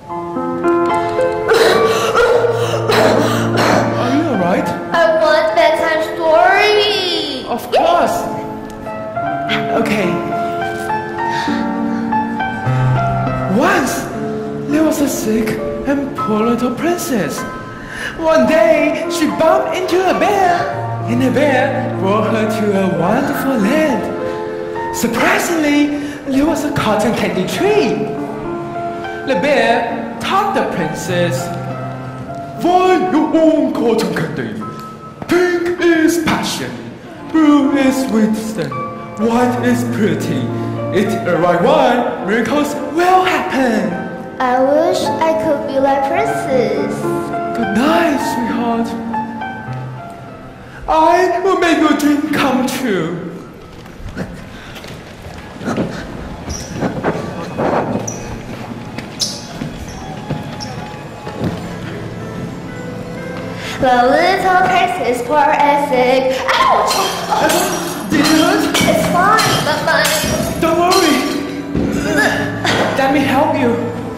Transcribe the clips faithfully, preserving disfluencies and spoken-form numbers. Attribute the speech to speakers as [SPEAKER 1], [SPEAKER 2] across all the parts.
[SPEAKER 1] Are you alright?
[SPEAKER 2] I want bedtime story.
[SPEAKER 1] Of course. Okay. Once, there was a sick and poor little princess. One day, she bumped into a bear, and the bear brought her to a wonderful land. Surprisingly, there was a cotton candy tree. The bear taught the princess, "Find your own cotton candy. Pink is passion, blue is wisdom, white is pretty. Eat the right one, miracles will happen."
[SPEAKER 2] I wish I could be like Princess.
[SPEAKER 1] Good night, sweetheart. I will make your dream come true.
[SPEAKER 2] The little princess, poor and sick. Ouch!
[SPEAKER 1] Did you hurt?
[SPEAKER 2] It's fine, but my...
[SPEAKER 1] Don't worry. Let me help you.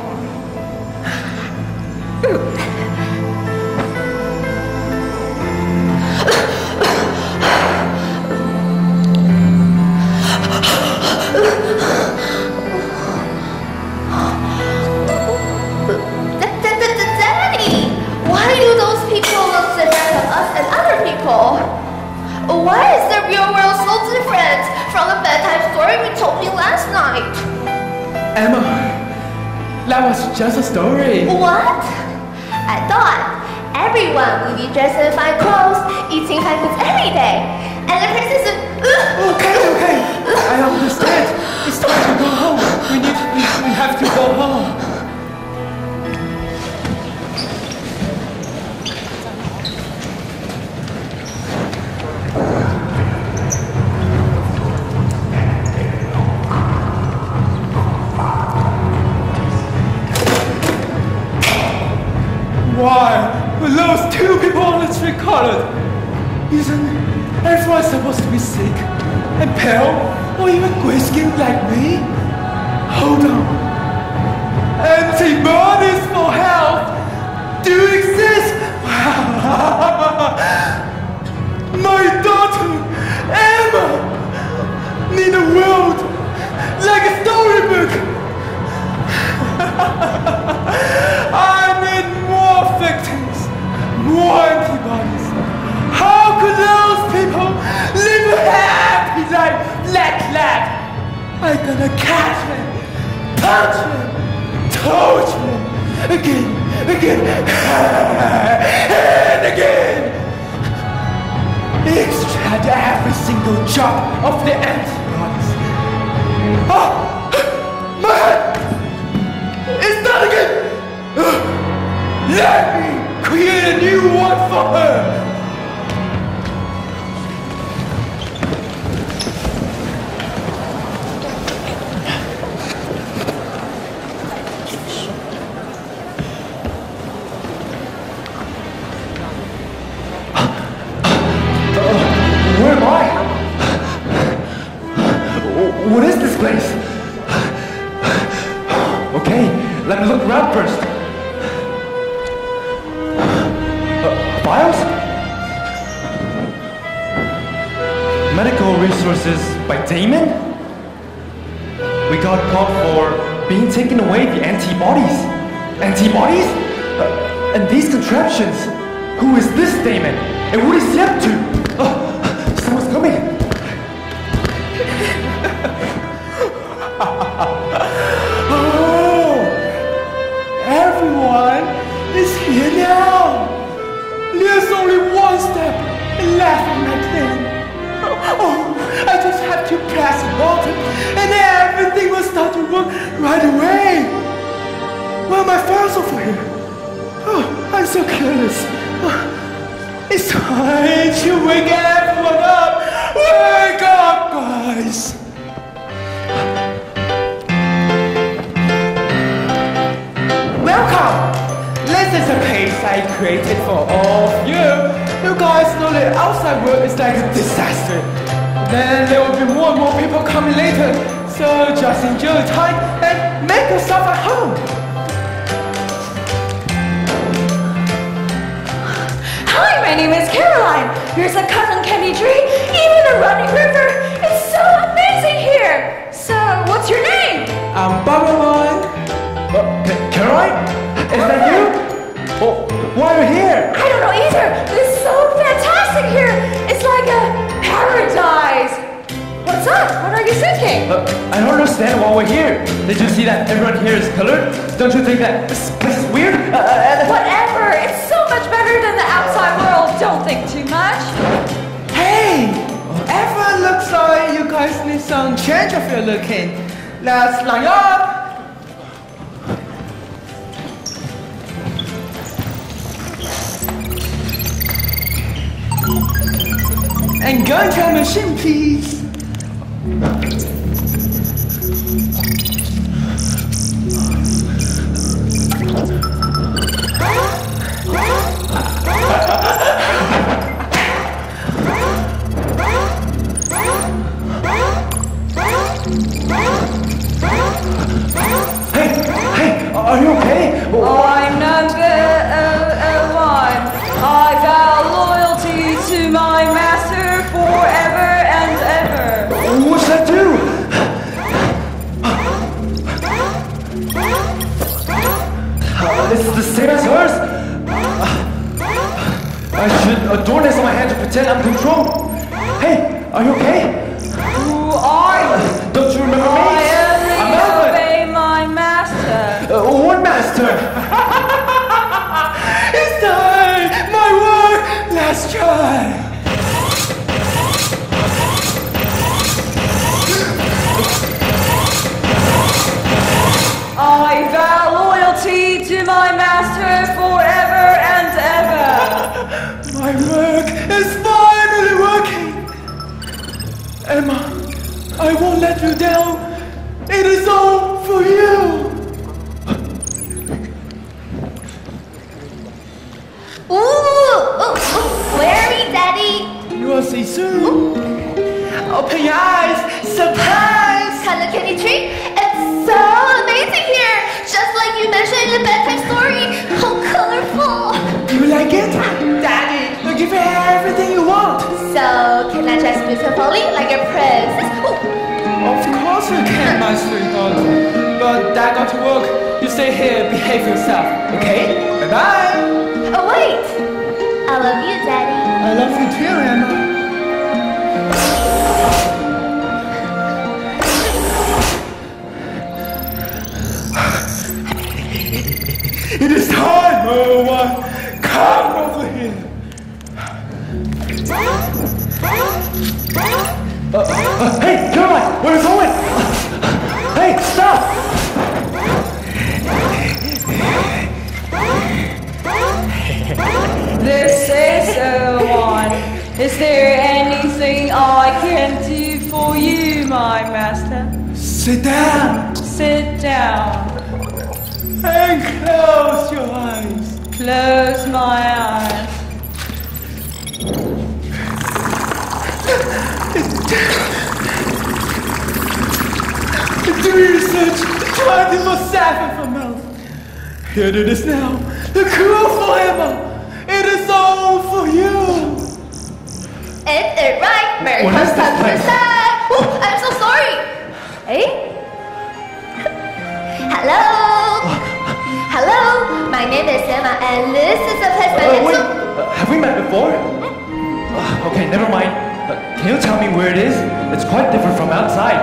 [SPEAKER 2] Daddy! Why do those people look different from us and other people? Why is the real world so different from the bedtime story you told me last night?
[SPEAKER 1] Emma, that was just a story.
[SPEAKER 2] What? I thought everyone would be dressed in fine clothes, eating fine foods every day, and the princess would...
[SPEAKER 1] Okay, okay. I understand. It's time to go home. We need, we, we have to go home. Why were those two people on the street colored? Isn't everyone supposed to be sick and pale or even gray-skinned like me? Hold on. Antibodies for health do exist. My daughter, Emma, need a world like a storybook. I need more victims, more antibodies. How could those people live a happy life like that? I'm gonna catch them, punch them, torture them, again, again, and again. Extract every single drop of the antibodies. Oh, my head! It's not again! Let me create a new one for her! Where am I? What is this place? Okay, let me look around first. Uh, files? Medical resources by Damon? We got caught for being taken away the antibodies. Antibodies? Uh, and these contraptions. Who is this Damon? And what is he up to? Uh, someone's coming. Oh, everyone is here now. There's only one step left in my plan. Oh, I just have to press a button and everything will start to work right away. Where are my files over here? Oh, I'm so careless. Oh, it's time to wake everyone up. Wake up, guys. Welcome! This is a page I created for all of you. You guys know that outside world is like a disaster. Then there will be more and more people coming later. So just enjoy the time and make yourself at home.
[SPEAKER 3] name is Caroline. Here's a cousin candy tree, even a running river. It's so amazing here. So, what's your name?
[SPEAKER 1] I'm Babylon. Uh, Ca- Caroline? Is that you? Oh, why are you here?
[SPEAKER 3] I don't know either. It's so fantastic here. It's like a paradise. What's up? What are you thinking?
[SPEAKER 1] Uh, I don't understand why we're here. Did you see that everyone here is colored? Don't you think that this place is weird? Uh, uh,
[SPEAKER 3] Whatever. It's so much better than the outside world. Don't think too much.
[SPEAKER 1] Hey! Everyone looks like you guys need some change of your looking. Let's line up! And go into the machine, please. Hey, hey, are you okay?
[SPEAKER 3] I'm number uh, uh, one. I vow loyalty to my master forever and ever.
[SPEAKER 1] What's that do? Uh, it's the same as hers. Uh, I should adorn this on my hand to pretend I'm controlled. Hey, are you okay?
[SPEAKER 3] Who are you?
[SPEAKER 1] Don't you remember me?
[SPEAKER 3] I only
[SPEAKER 1] I'm Melvin.
[SPEAKER 3] obey my master.
[SPEAKER 1] Uh, one master. It's time. My work. Let's try.
[SPEAKER 3] I vow loyalty to my master forever and ever.
[SPEAKER 1] My work is finally working. Emma, I won't let you down. It is all for you.
[SPEAKER 2] Ooh, ooh, ooh. Where are we, Daddy?
[SPEAKER 1] You will see soon. Open your eyes. Surprise!
[SPEAKER 2] Color candy tree? It's so amazing here! Just like you mentioned in the bedtime story. How colorful!
[SPEAKER 1] Do you like it? Daddy, will give you everything you want.
[SPEAKER 2] So, can I dress beautifully like a princess? Ooh.
[SPEAKER 1] Of course you can, my sweetheart. But Dad got to work. You stay here, behave yourself, okay? Bye-bye.
[SPEAKER 2] Oh, wait! I love you, Daddy.
[SPEAKER 1] I love you too, Emma. It is time, oh one. Come over here. Uh, uh, hey, Caroline, where are you going? Hey, stop!
[SPEAKER 3] This is so one. Is there anything I can do for you, my master?
[SPEAKER 1] Sit down
[SPEAKER 3] Sit down.
[SPEAKER 1] and close your eyes.
[SPEAKER 3] Close my eyes.
[SPEAKER 1] Do research twenty-four seven for Mel. Here it is now. The cure for Emma. It is all for you.
[SPEAKER 2] It's it right. Mary
[SPEAKER 1] What
[SPEAKER 2] comes
[SPEAKER 1] is this
[SPEAKER 2] to
[SPEAKER 1] place?
[SPEAKER 2] side. Oh, I'm so sorry. Hey? Hello? Hello? My name is Emma and this is the place where
[SPEAKER 1] Uh,
[SPEAKER 2] I
[SPEAKER 1] wait,
[SPEAKER 2] took...
[SPEAKER 1] uh, have we met before? Uh, okay, never mind. Uh, can you tell me where it is? It's quite different from outside.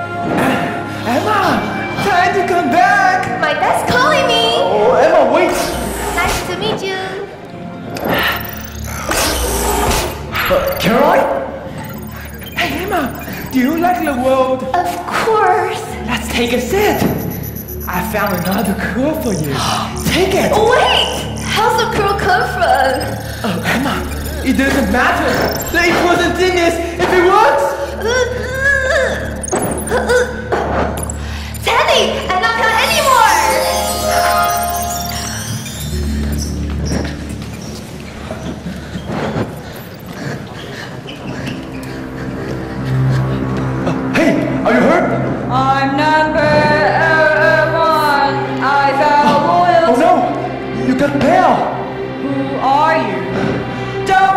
[SPEAKER 1] Emma, time to come back.
[SPEAKER 2] My dad's calling me.
[SPEAKER 1] Oh, Emma, wait.
[SPEAKER 2] Nice to meet you.
[SPEAKER 1] Uh, Caroline? Hey, Emma, do you like the world?
[SPEAKER 2] Of course.
[SPEAKER 1] Let's take a sit. I found another cure for you. Take it.
[SPEAKER 2] Wait! How's the crow come from?
[SPEAKER 1] Oh, Emma, it doesn't matter. The important thing is if it works.
[SPEAKER 2] Teddy, I don't count anymore!
[SPEAKER 1] Uh, hey, are you hurt?
[SPEAKER 3] I'm number uh, one. I vow
[SPEAKER 1] Oh
[SPEAKER 3] loyalty.
[SPEAKER 1] no, you got pale.
[SPEAKER 3] Who are you? Don't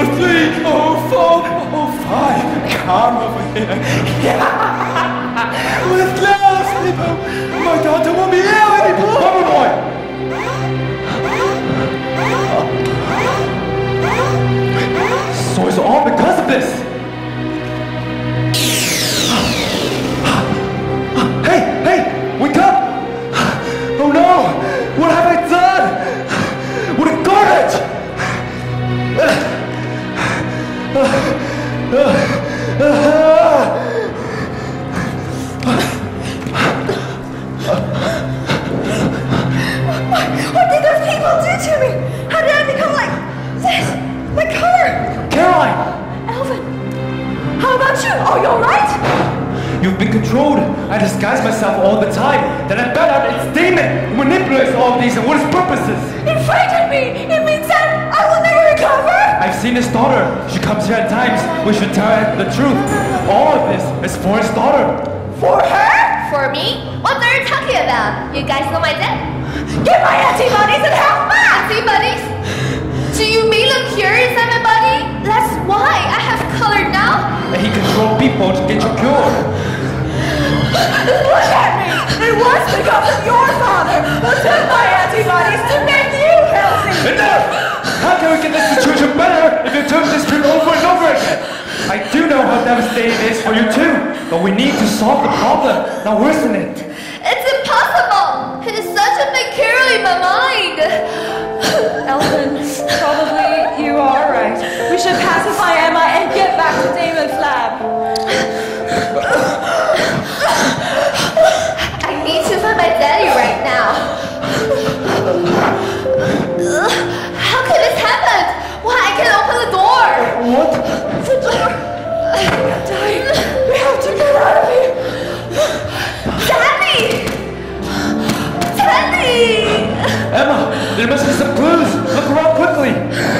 [SPEAKER 1] oh three, oh four, oh five. Come over here. Yeah. With love, Slipper. My daughter won't be ill anymore. Bubble boy. So it's all because of this. Hey, hey, wake up! Oh no! What have I done? What a garbage!
[SPEAKER 3] What did those people do to me? How did I become like this? My color!
[SPEAKER 1] Caroline!
[SPEAKER 3] Alvin! How about you? Are you alright?
[SPEAKER 1] You've been controlled. I disguise myself all the time. Then I found out it's Damon who manipulates all of these and what his purposes.
[SPEAKER 3] It frightened me! It means that I will never recover!
[SPEAKER 1] I've seen his daughter. She comes here at times. We should tell her the truth. All of this is for his daughter.
[SPEAKER 3] For her?
[SPEAKER 2] For me? What are you talking about? You guys know my dad?
[SPEAKER 3] Get my antibodies and have mine!
[SPEAKER 2] Antibodies? Do you mean look curious at my body? That's why I have color now.
[SPEAKER 1] And he controls people to get you cured.
[SPEAKER 3] Look at me! It was because of your father who took my antibodies to make you healthy!
[SPEAKER 1] Enough! How can we get this situation better if you took this pill over and over again? I do know how devastating it is for you too, but we need to solve the problem, not worsen it.
[SPEAKER 2] It's impossible. It is such a big carrot in my mind.
[SPEAKER 3] Elton, probably you are right. We should pacify Emma and get back to Damon's lab.
[SPEAKER 2] I need to find my daddy right now. How could this happen? Why I can't open the door?
[SPEAKER 1] What?
[SPEAKER 3] The door! I'm dying. We have to get out of here.
[SPEAKER 2] Daddy! Daddy!
[SPEAKER 1] Emma, there must be some clues. Look around quickly.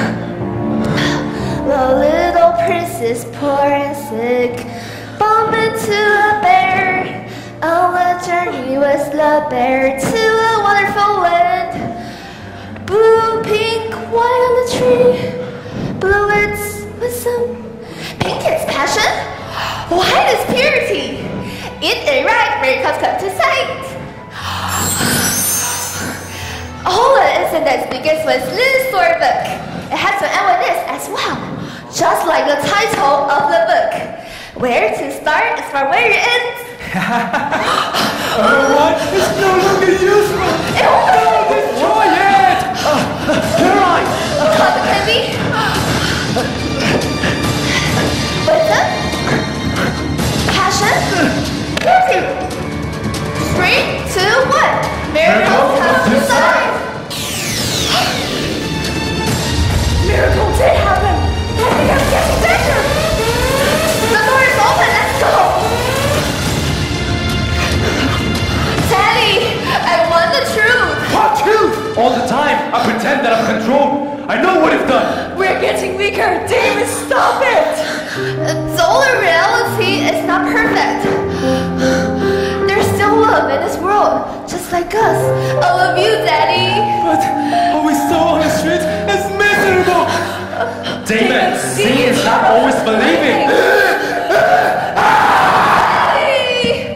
[SPEAKER 2] The little princess, poor and sick, bumped into a bear. On the journey was the bear to a wonderful land. Blue, pink, white on the tree. Blue it's wisdom. Pink is passion. White is purity. It ain't right, miracles come to sight. All the incidents begins with this storybook. It has to end with this as well. Just like the title of the book. Where to start is from where you end.
[SPEAKER 1] What? It's no longer useful.
[SPEAKER 2] It won't
[SPEAKER 1] No, destroy it! Uh, Caroline!
[SPEAKER 2] Positivity. Wisdom. Passion. Beauty. Three, two, one. Miracles come to life.
[SPEAKER 3] Miracle did happen. I think I'm getting better.
[SPEAKER 2] The door is open. Let's go. Daddy, I want the truth.
[SPEAKER 1] What truth? All the time, I pretend that I'm controlled. I know what I've done.
[SPEAKER 3] We're getting weaker. Damon, stop it.
[SPEAKER 2] Though the reality is not perfect, there's still love in this world, just like us. I love you, Daddy.
[SPEAKER 1] But what we saw on the streets is miserable. Damon, seeing is not always believing.
[SPEAKER 2] Daddy.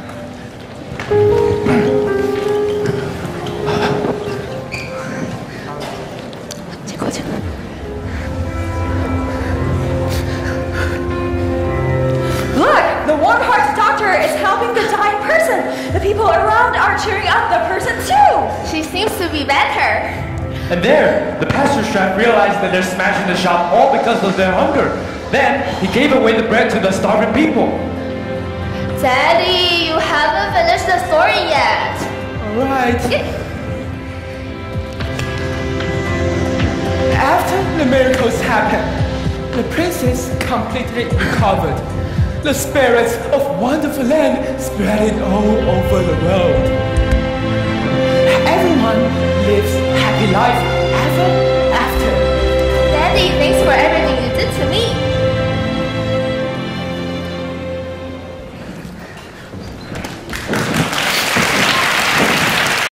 [SPEAKER 3] Look, the warm-hearted doctor is helping the dying person. The people around are cheering up the person too.
[SPEAKER 2] She seems to be better.
[SPEAKER 1] And there, the pastor chef realized that they're smashing the shop all because of their hunger. Then, he gave away the bread to the starving people.
[SPEAKER 2] Daddy, you haven't finished the story yet.
[SPEAKER 1] Alright.
[SPEAKER 2] Yeah.
[SPEAKER 1] After the miracles happened, the princess completely recovered. The spirits of Wonderful Land spread it all over the world.